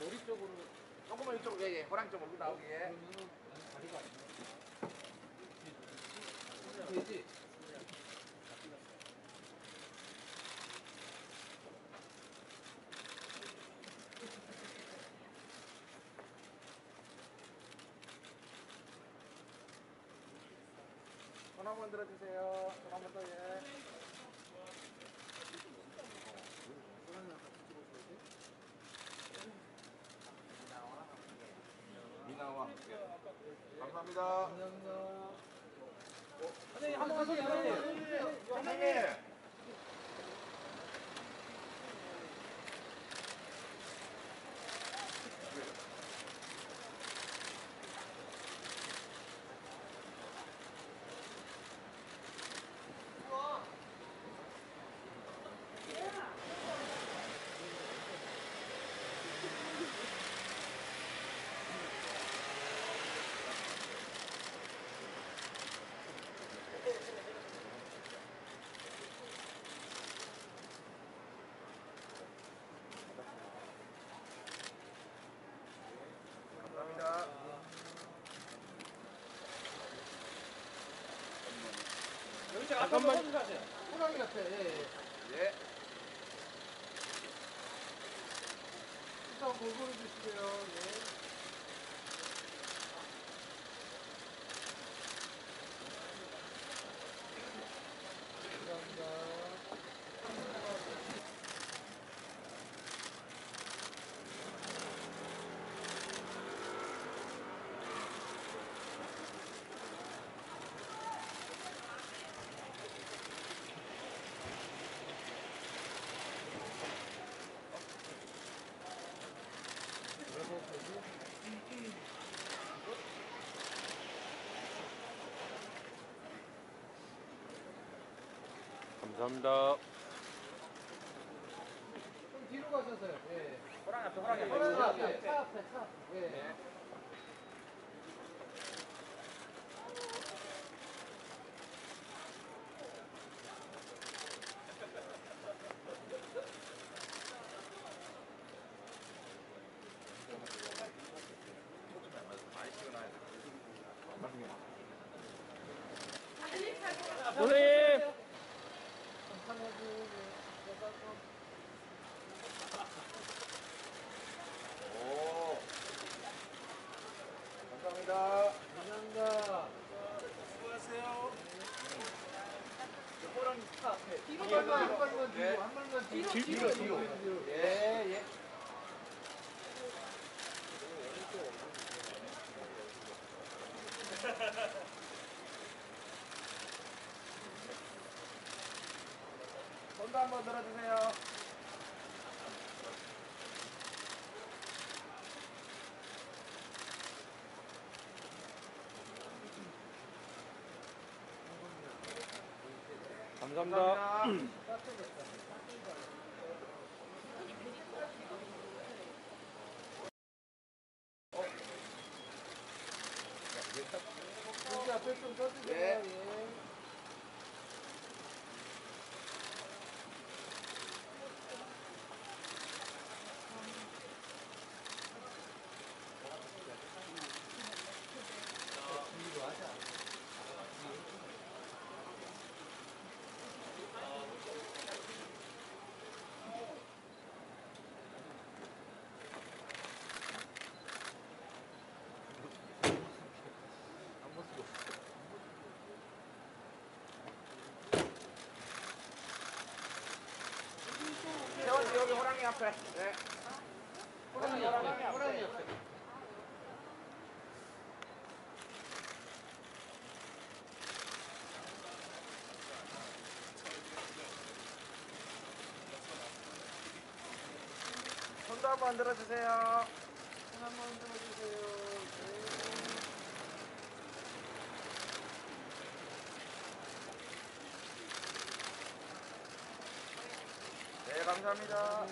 머리 쪽으로. 조금만 이쪽으로, 예, 호랑 좀 여기 나오게. 그러면은 다리가 안 나. 되지? 손 한번 들어주세요. 손 한번 더, 예. 미나와 함께. 감사합니다. 감사합니다. 선생님 한 번만 소개해. 선생님. 감사합니다. 여기 잠깐만. 호랑이 같아. 예. 예. 일단 골고루 주시고요. 예. 감사합니다. 감사합니다. 좀 뒤로 가셔서요. 예. 호랑 앞에, 호랑 앞에. 호랑이 앞에, 차 앞에, 차 앞에. 예. 네. 많이 찍어놔야 돼. 선생님! 오. 감사합니다. 감사합니다. 수고하세요. 호랑이 차 앞에. 뒤로 한 발만, 한 뒤로. 발만 네. 뒤로, 한 발만 뒤로. 뒤로, 뒤로. 예, 예. 손도 한번 들어주세요. 감사합니다. 여기 앞에 좀 써주세요. 예. 예. 뒤로 하자. 세원이 여기 호랑이 앞에. 네. 호랑이 옆에, 호랑이 옆에. 손도 한번 들어주세요. 한번 들어주세요. 네, 감사합니다.